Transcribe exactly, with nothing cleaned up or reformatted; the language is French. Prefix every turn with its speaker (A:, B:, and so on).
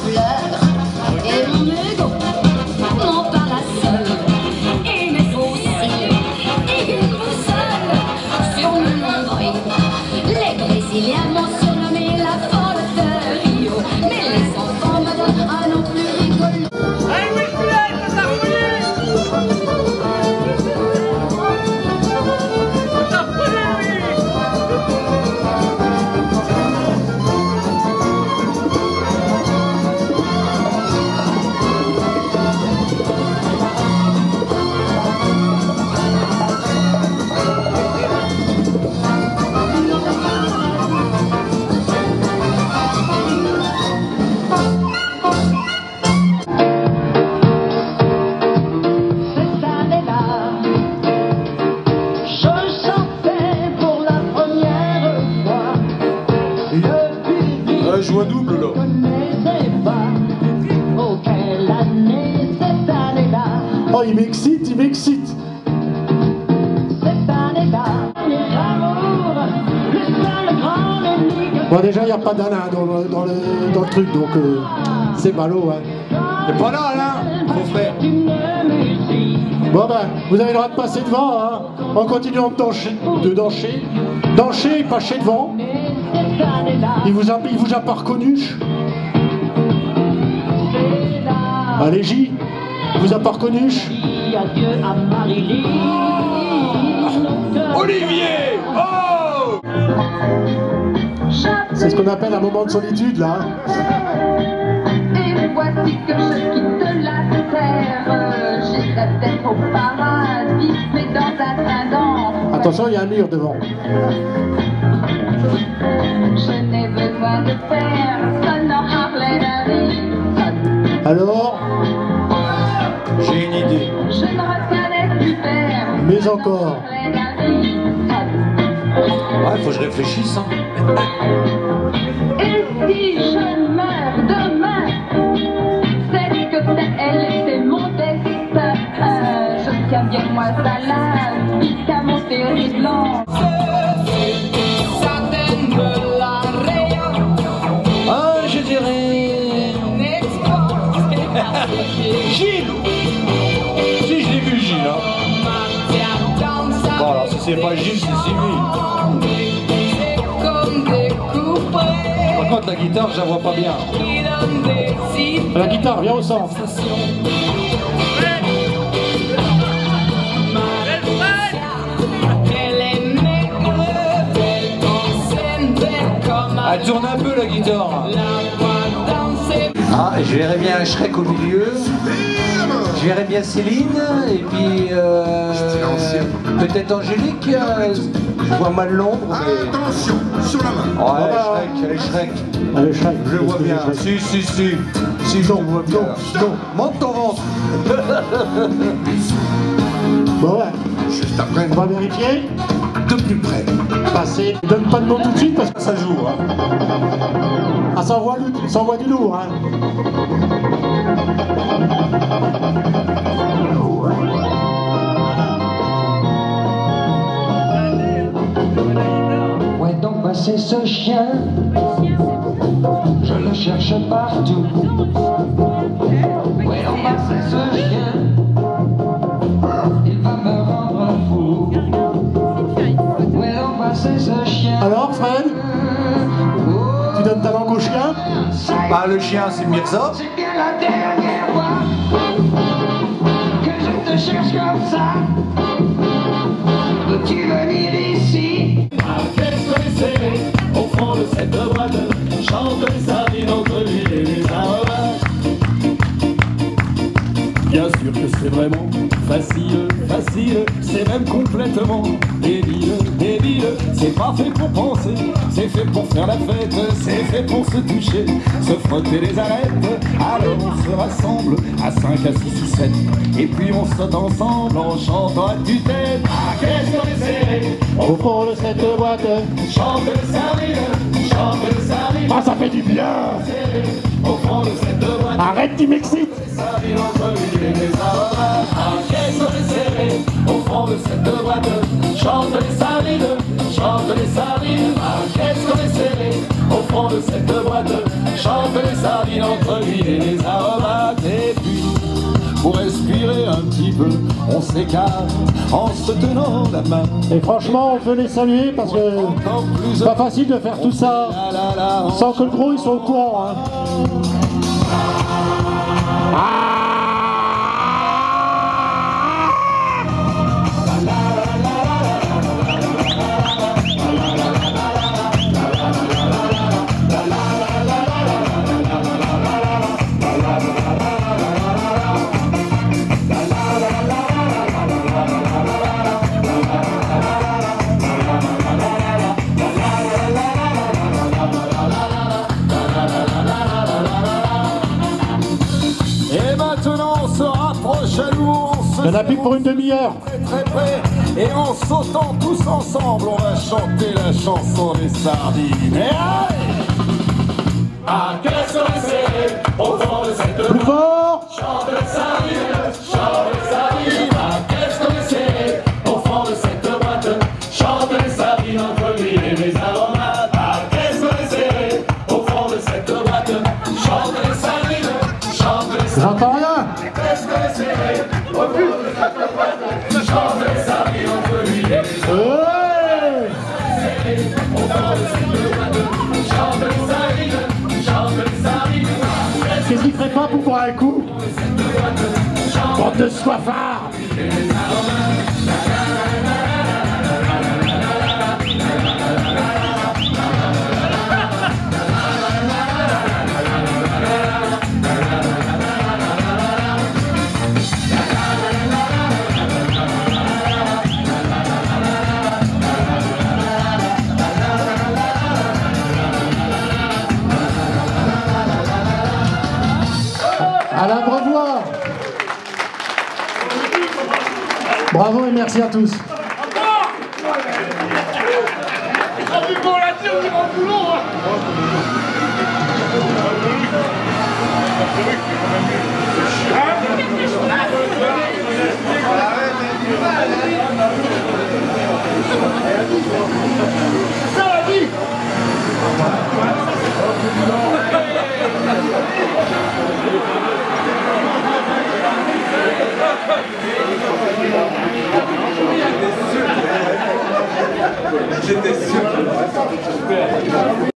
A: fleurs et mon ego, mon parasol et mes fossiles et une boussole sur mon nombril. Les Brésiliens m'ont surnommé la folle de Rio, mais les enfants me donnent un nom plus rigolo.
B: Je joue un double là. Oh, il m'excite, il m'excite. Bon, déjà, il n'y a pas d'Alain dans le, dans, le, dans le truc, donc euh, c'est ballot. Hein.
C: T'es pas là, Alain, mon frère.
B: Bon, ben, vous avez le droit de passer devant, hein, en continuant de danser, de danser, danser et passer devant. Il vous a, il vous a pas reconnu. Allez, J, il vous a pas reconnu.
C: Olivier! Oh!
B: C'est ce qu'on appelle un moment de solitude, là.
A: Et voici que je quitte la terre. J'étais peut-être au paradis, mais dans un train d'enfer.
B: Attention, il y a un mur devant.
A: Je n'ai besoin de personne en Harley.
B: Alors,
C: j'ai une idée.
A: Je ne reconnais plus personne.
B: Mais encore.
C: Ouais, faut que je réfléchisse. Hein.
A: Et si je meurs demain, c'est que elle était mon destin. Euh, je tiens bien moi ça là, jusqu'à mon terrible an.
C: Ah, je dirais... Gilles. Si, je l'ai vu, Gilles. Hein. Bon, alors, si c'est pas Gilles, c'est Sylvie. Par contre, la guitare, je la vois pas bien.
B: La guitare, viens au centre.
C: Elle tourne un peu, la guitare. Ah, je verrais bien Shrek au milieu. Je verrais bien Céline, et puis euh, peut-être Angélique. Euh, je vois mal l'ombre. Mais...
D: Attention, sur la main.
C: Ouais, Shrek, allez Shrek.
B: Allez, Shrek.
C: Je le vois bien. Si, si, si. Si, je le vois bien. Non, monte ton ventre.
B: Bon, ouais.
D: Juste après,
B: On va vérifier.
D: de plus près.
B: Passer. Donne pas de nom tout de suite parce que
C: Ça joue, hein.
B: ah, ça envoie du, ça envoie du lourd. Hein.
E: Où est donc passé ce chien? Je le cherche partout. Où est donc passé ce chien? Il va me rendre fou. Où est donc passé ce chien?
B: Alors, Fred, tu donnes ta langue au chien?
C: Bah, le chien, c'est Mirza.
E: C'est bien la dernière fois que je te cherche comme ça. Peux-tu venir ici?
F: Au fond de cette boîte, chante les sardines entre l'huile et les aromates. Bien sûr que c'est vraiment facile, facile, c'est même complètement débile, débile. C'est pas fait pour penser, c'est fait pour faire la fête, c'est fait pour se toucher, se frotter les arêtes. Alors on se rassemble à cinq, à six ou sept, et puis on saute ensemble en chantant à tue-tête. Ah, qu'est-ce qu'on est serré
B: Au fond de cette boîte.
F: Chante le sardine, chante le sardine.
B: Ah, ça fait du bien.
F: Au fond de cette boîte,
B: Arrête, tu m'excites.
F: sardine entre l'huile et les aromates. Ah, qu'est-ce qu'on est serré au fond de cette boîte. Chante les sardines, chante les sardines. Ah, qu'est-ce qu'on est serré au fond de cette boîte. chante les sardines entre l'huile et les aromates. Et puis, pour respirer un petit peu, on s'écarte en se tenant la main.
B: Et franchement, on peut les saluer parce que c'est pas facile de faire tout ça sans que le gros ils sont au courant. Hein.
F: Et maintenant on se rapproche à nous, on se
B: Il y en a plus que pour une demi-heure.
F: très très près. Et en sautant tous ensemble, on va chanter la chanson des sardines. Et allez! Ah, qu'est-ce qu'on est serré au fond de cette
B: Plus fort!
F: chante les sardines, chante les sardines. Ah, qu'est-ce qu'on est serré au fond de cette boîte, chante les sardines entre l'huile et les aromates. Ah, qu'est-ce qu'on est serré au fond de cette boîte, chante les sardines, chante les sardines.
B: J'entends rien!
F: Qu'est-ce qu'on est serré au fond de cette boîte, chante les sardines entre l'huile et les aromates.
B: Ouais!
F: Au fond de cette boîte, chante les sardines, chante les sardines.
B: Qu'est-ce qu'il ferait pas pour boire un coup? Bande de soifards! Alain Brevois. Bravo et merci à tous.
D: J'étais sûr.